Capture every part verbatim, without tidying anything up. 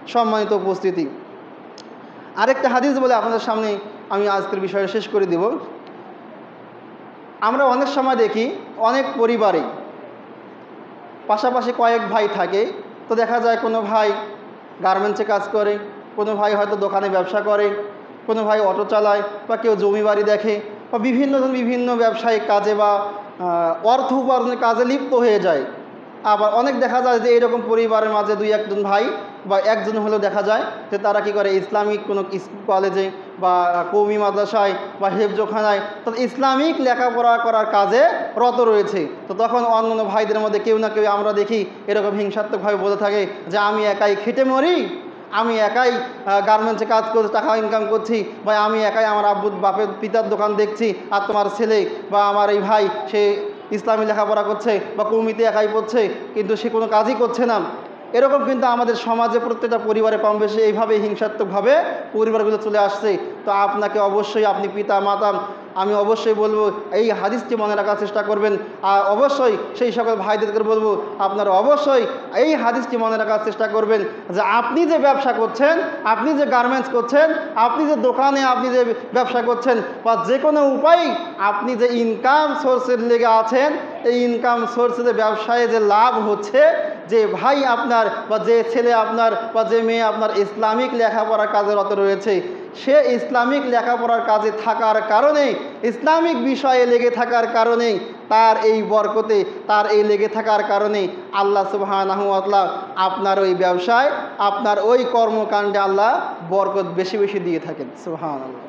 সম্মানিত উপস্থিতি, আরেকটা হাদিস বলে আপনাদের সামনে আমি আজকের বিষয়ে শেষ করে দিব। আমরা অনেক সময় দেখি অনেক পরিবারে পাশাপাশি কয়েক ভাই থাকে, তো দেখা যায় কোনো ভাই গার্মেন্টসে কাজ করে, কোনো ভাই হয়তো দোকানে ব্যবসা করে, কোনো ভাই অটো চালায়, বা কেউ জমি বাড়ি দেখে, বা বিভিন্ন বিভিন্ন ব্যবসায়িক কাজে বা অর্থ উপার্জনের কাজে লিপ্ত হয়ে যায়। আবার অনেক দেখা যায় যে এরকম পরিবারের মাঝে দুই একজন ভাই বা একজন হলেও দেখা যায় যে তারা কি করে ইসলামিক কোনো কলেজে বা কওমি মাদ্রাসায় বা হেফজোখানায় তো ইসলামিক লেখাপড়া করার কাজে রত রয়েছে। তো তখন অন্য ভাইদের মধ্যে কেউ না কেউ আমরা দেখি এরকম হিংসাত্মকভাবে বলে থাকে যে আমি একাই খেটে মরি, আমি একাই গার্মেন্টসে কাজ করছি, টাকা ইনকাম করছি, বা আমি একাই আমার আব্বু বাপের পিতার দোকান দেখছি, আর তোমার ছেলে বা আমার এই ভাই সে ইসলামী লেখাপড়া করছে বা কওমিতে একাই পড়ছে, কিন্তু সে কোনো কাজই করছে না। এরকম কিন্তু আমাদের সমাজে প্রত্যেকটা পরিবারে কম বেশি এইভাবে হিংসাত্মকভাবে পরিবারগুলো চলে আসছে। তো আপনাকে অবশ্যই, আপনি পিতা মাতা, আমি অবশ্যই বলবো এই হাদিসটি মনে রাখার চেষ্টা করবেন। আর অবশ্যই সেই সকল ভাইদেরকে বলবো আপনারা অবশ্যই এই হাদিসটি মনে রাখার চেষ্টা করবেন যে আপনি যে ব্যবসা করছেন, আপনি যে গার্মেন্টস করছেন, আপনি যে দোকানে আপনি যে ব্যবসা করছেন, বা যে কোনো উপায়ে আপনি যে ইনকাম সোর্সের লেগে আছেন, এই ইনকাম সোর্সে যে ব্যবসায় যে লাভ হচ্ছে, যে ভাই আপনার বা যে ছেলে আপনার বা যে মেয়ে আপনার ইসলামিক লেখাপড়ার কাজে রত রয়েছে, সে ইসলামিক লেখাপড়ার কাজে থাকার কারণে, ইসলামিক বিষয়ে লেগে থাকার কারণে, তার এই বরকতে, তার এই লেগে থাকার কারণে আল্লাহ সুবহানাহু ওয়া তাআলা আপনার ওই ব্যবসায়, আপনার ওই কর্মকাণ্ডে আল্লাহ বরকত বেশি বেশি দিয়ে থাকেন। সুবহানাল্লাহ।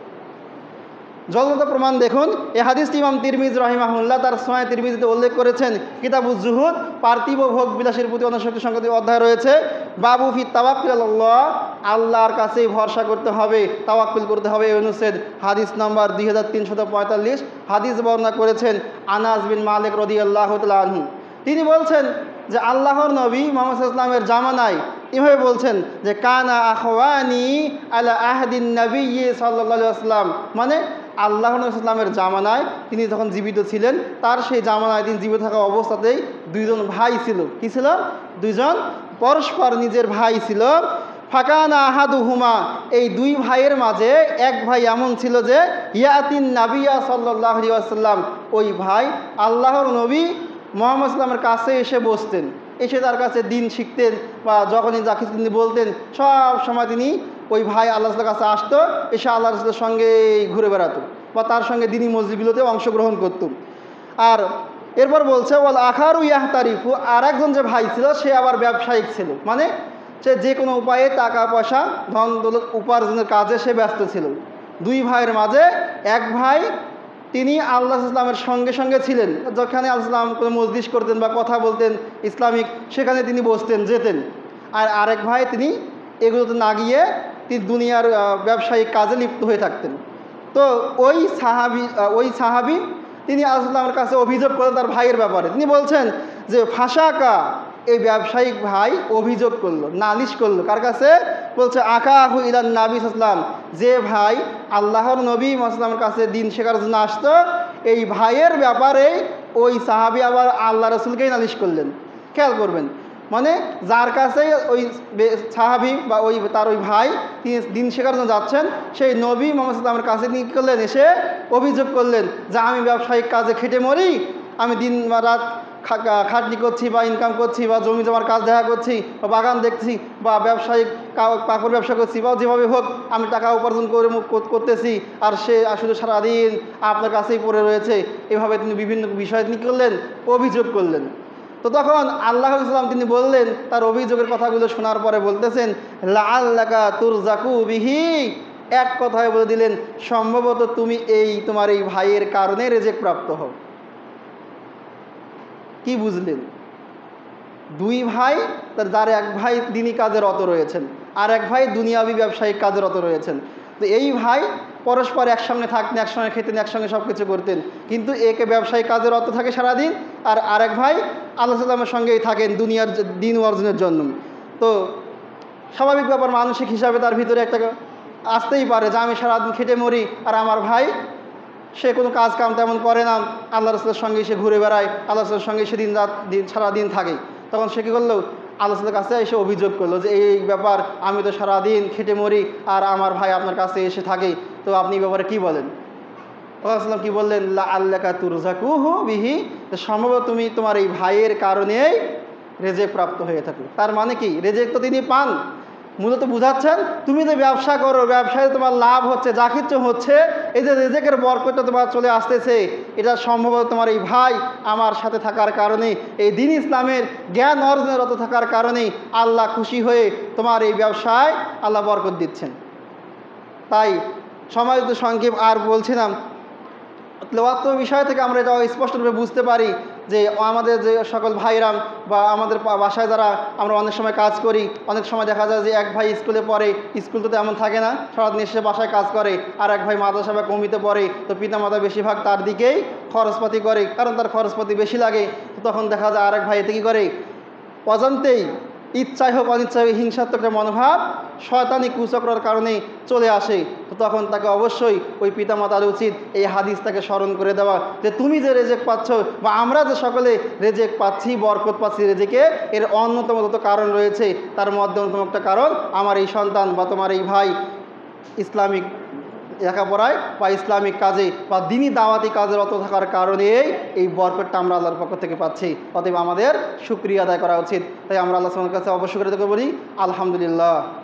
জ্বলন্ত প্রমাণ দেখুন, এই হাদিসটি ইমাম তিরমিজি রাহিমাহুল্লাহ তার সুনানে তিরমিজিতে উল্লেখ করেছেন। কিতাবুজ জুহুদ, পার্থিব ভোগ বিলাসের প্রতি অনাসক্তি সংক্রান্ত অধ্যায় রয়েছে। বাবু ফি তাওয়াক্কুল আলাল্লাহ, আল্লাহর কাছেই ভরসা করতে হবে, তাওয়াক্কুল করতে হবে, এই অনুচ্ছেদ হাদিস নাম্বার দুই হাজার তিনশত পঁয়তাল্লিশ। হাদিস বর্ণনা করেছেন আনাস বিন মালিক রাদিয়াল্লাহু তাআলা আনহু। তিনি বলছেন যে আল্লাহর নবী মুহাম্মদ সাল্লাল্লাহু আলাইহি ওয়াসাল্লামের জামানায় এভাবে বলছেন যে কানা আখওয়ানি আলা আহদিন নবী সাল্লাল্লাহু আলাইহি ওয়াসাল্লাম, মানে আল্লাহ নবী সাল্লামের জামানায় তিনি যখন জীবিত ছিলেন, তার সেই জামানায় তিনি জীবিত থাকা অবস্থাতেই দুইজন ভাই ছিল। কি ছিল? দুইজন পরস্পর নিজের ভাই ছিল। ফাকানা আহাদুহুমা, এই দুই ভাইয়ের মাঝে এক ভাই এমন ছিল যে ইয়াতিন নাবিয়া সাল্লাল্লাহু আলাইহি ওয়াসাল্লাম, ওই ভাই আল্লাহর নবী মুহাম্মদ সাল্লামের কাছে এসে বসতেন, এসে তার কাছে দিন শিখতেন, বা যখনই যা কিছু তিনি বলতেন সব সময় তিনি ওই ভাই আল্লাহ রাসূলের কাছে আসতো, এসে আল্লাহ রাসূলের সঙ্গে ঘুরে বেড়াতো বা তার সঙ্গে দিনী মজলিসগুলোতে অংশগ্রহণ করত। আর এরপর বলছে ওয়াল আখারু ইয়াহতারিফু, আর একজন যে ভাই ছিল সে আবার ব্যবসায়িক ছিল, মানে সে যে কোনো উপায়ে টাকা পয়সা ধন দৌলত উপার্জনের কাজে সে ব্যস্ত ছিল। দুই ভাইয়ের মাঝে এক ভাই তিনি আল্লাহ ইসলামের সঙ্গে সঙ্গে ছিলেন, যেখানে আল্লাহ ইসলাম কোনো মজলিস করতেন বা কথা বলতেন ইসলামিক, সেখানে তিনি বসতেন যেতেন। আর আরেক ভাই তিনি এগুলোতে না গিয়ে তিনি দুনিয়ার ব্যবসায়িক কাজে লিপ্ত হয়ে থাকতেন। তো ওই সাহাবি ওই সাহাবি তিনি আল্লাহ ইসলামের কাছে অভিযোগ করলেন তার ভাইয়ের ব্যাপারে। তিনি বলছেন যে ফাঁসাকা, এই ব্যবসায়িক ভাই অভিযোগ করলো, নালিশ করলো, কার কাছে? বলছে আকাহু ইলান নবী সাল্লাল্লাহু আলাইহি ওয়াসাল্লাম, যে ভাই আল্লাহর নবী মুহাম্মদের কাছে দিন শেখার জন্য আসতো, এই ভাইয়ের ব্যাপারে ওই সাহাবী আবার আল্লাহ রাসূলকেই নালিশ করলেন। খেয়াল করবেন, মানে যার কাছে ওই সাহাবী বা ওই তার ওই ভাই তিনি দিন শেখার জন্য যাচ্ছেন, সেই নবী মুহাম্মদ সাল্লাল্লাহু আলাইহি ওয়াসাল্লামের কাছে তিনি কী করলেন? এসে অভিযোগ করলেন যে আমি ব্যবসায়িক কাজে খেটে মরি, আমি দিন বা রাত খাটনি করছি বা ইনকাম করছি বা জমি জমার কাজ দেখা করছি বা বাগান দেখছি বা ব্যবসায়িক কাপড় ব্যবসা করছি বা যেভাবে হোক আমি টাকা উপার্জন করে করতেছি, আর সে আসলে সারাদিন আপনার কাছেই পড়ে রয়েছে। এভাবে তিনি বিভিন্ন বিষয়ে তিনি করলেন, অভিযোগ করলেন। তো তখন আল্লাহ সাল্লাম তিনি বললেন, তার অভিযোগের কথাগুলো শোনার পরে বলতেছেন লাআল্লাকা তুরজাকু বিহি, এক কথায় বলে দিলেন সম্ভবত তুমি এই তোমার এই ভাইয়ের কারণে রেজেক প্রাপ্ত হও। কি বুঝলেন? দুই ভাই, তার যার এক ভাই দিনই কাজে রত রয়েছেন, আর এক ভাই দুনিয়াবি ব্যবসায়িক কাজে রত রয়েছেন। তো এই ভাই পরস্পর একসঙ্গে থাকতেন, একসঙ্গে খেতেন, একসঙ্গে সব কিছু করতেন, কিন্তু একে ব্যবসায়িক কাজে রত থাকে সারাদিন, আর আরেক ভাই আল্লাহ সাল্লামের সঙ্গেই থাকেন দুনিয়ার দিন অর্জনের জন্য। তো স্বাভাবিক ব্যাপার, মানসিক হিসাবে তার ভিতরে একটা আসতেই পারে যে আমি সারাদিন খেটে মরি, আর আমার ভাই সে কোনো কাজ কাম তেমন করে না, আল্লাহ রাসূলের সঙ্গে সে ঘুরে বেড়ায়, আল্লাহ রাসূলের সঙ্গে সে দিন রাত দিন সারাদিন থাকে। তখন সে কী করলো? আল্লাহ তাআলার কাছে এসে অভিযোগ করলো যে এই ব্যাপার, আমি তো সারাদিন খেটে মরি আর আমার ভাই আপনার কাছে এসে থাকে, তো আপনি এই ব্যাপারে কী বলেন? রাসূলুল্লাহ কী বললেন? লা আল্লাকা তুরজাকুহু বিহি, সম্ভবত তুমি তোমার এই ভাইয়ের কারণেই রেজেক প্রাপ্ত হয়ে থাকো। তার মানে কি, রেজেক তো তিনি পান। মূলত বুঝাচ্ছেন তুমি যে ব্যবসা করো, ব্যবসায় তোমার লাভ হচ্ছে, যা কিছু হচ্ছে, এই যে রেজেকের বরকতটা তোমার চলে আসতেছে, এটা সম্ভবত তোমার এই ভাই আমার সাথে থাকার কারণে, এই দ্বীন ইসলামের জ্ঞান অর্জনরত থাকার কারণেই আল্লাহ খুশি হয়ে তোমার এই ব্যবসায় আল্লাহ বরকত দিচ্ছেন। তাই সমাজিত সংক্ষেপ আর বলছিলাম, তেলাওয়াত বিষয় থেকে আমরা এটা স্পষ্টরূপে বুঝতে পারি যে আমাদের যে সকল ভাইরাম বা আমাদের বাসায় যারা আমরা অনেক সময় কাজ করি, অনেক সময় দেখা যায় যে এক ভাই স্কুলে পড়ে, স্কুল তো তেমন থাকে না, সারাদিন এসে বাসায় কাজ করে, আর এক ভাই মাদ্রাসা বা কমিতে পড়ে, তো পিতামাতা বেশিরভাগ তার দিকেই খরচপাতি করে, কারণ তার খরচপাতি বেশি লাগে। তো তখন দেখা যায় আরেক ভাই এতে কী করে, অজান্তেই ইচ্ছায় হোক অনিচ্ছায় হোক হিংসাত্মক একটা মনোভাব শয়তানি কুচক্রের কারণে চলে আসে। তো তখন তাকে অবশ্যই ওই পিতামাতার উচিত এই হাদিসটাকে স্মরণ করে দেওয়া যে তুমি যে রেজেক পাচ্ছ বা আমরা যে সকলে রেজেক পাচ্ছি, বরকত পাচ্ছি, রেজেকে এর অন্যতম যত কারণ রয়েছে, তার মধ্যে অন্যতম একটা কারণ আমার এই সন্তান বা তোমার এই ভাই ইসলামিক লেখাপড়ায় বা ইসলামিক কাজে বা দ্বীনি দাওয়াতি কাজে রত থাকার কারণেই এই বরকতটা আমরা আল্লাহর পক্ষ থেকে পাচ্ছি। অতএব আমাদের শুকরিয়া আদায় করা উচিত। তাই আমরা আল্লাহ সুবহানাহু ওয়া তাআলার কাছে অবশ্যই করে বলি আলহামদুলিল্লাহ।